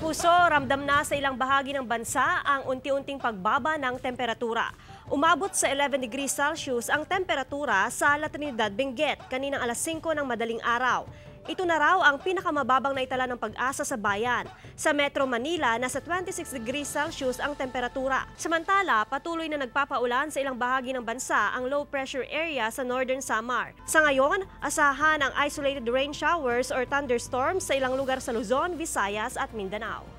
kapuso, ramdam na sa ilang bahagi ng bansa ang unti-unting pagbaba ng temperatura. Umabot sa 11 degrees Celsius ang temperatura sa La Trinidad, Benguet kaninang alas 5 ng madaling araw. Ito na raw ang pinakamababang naitala ng Pag-asa sa bayan. Sa Metro Manila, nasa 26 degrees Celsius ang temperatura. Samantala, patuloy na nagpapaulan sa ilang bahagi ng bansa ang low pressure area sa Northern Samar. Sa ngayon, asahan ang isolated rain showers or thunderstorms sa ilang lugar sa Luzon, Visayas at Mindanao.